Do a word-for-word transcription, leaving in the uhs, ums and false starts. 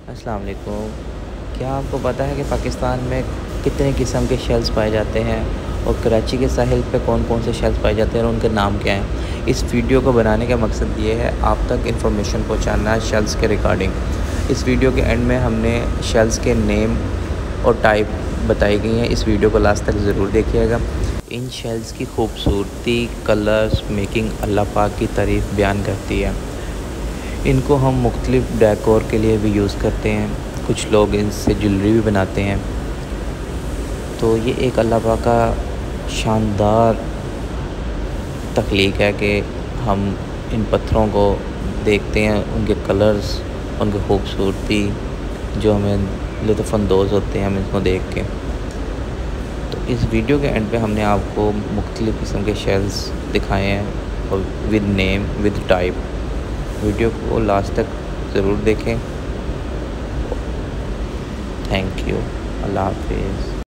अस्सलाम वालेकुम। क्या आपको पता है कि पाकिस्तान में कितने किस्म के शेल्स पाए जाते हैं और कराची के साहिल पे कौन कौन से शेल्स पाए जाते हैं और उनके नाम क्या हैं? इस वीडियो को बनाने का मकसद ये है आप तक इन्फॉर्मेशन पहुंचाना है शेल्स के रिगार्डिंग। इस वीडियो के एंड में हमने शेल्स के नेम और टाइप बताई गई हैं। इस वीडियो को लास्ट तक ज़रूर देखिएगा। इन शेल्स की खूबसूरती, कलर्स, मेकिंग अल्लाह पाक की तारीफ़ बयान करती है। इनको हम मुख्तलिफ़ डेकोर के लिए भी यूज़ करते हैं। कुछ लोग इनसे ज्वेलरी भी बनाते हैं। तो ये एक अल्लाह पाक का शानदार तख्लीक है कि हम इन पत्थरों को देखते हैं, उनके कलर्स, उनकी खूबसूरती जो हमें लुत्फ़अंदोज़ होते हैं हम इनको देख के। तो इस वीडियो के एंड पे हमने आपको मुख्तलिफ़ किस्म के शेल्स दिखाए हैं और with name, with type. Video को लास्ट तक ज़रूर देखें। Thank you. अल्लाह हाफ़िज़।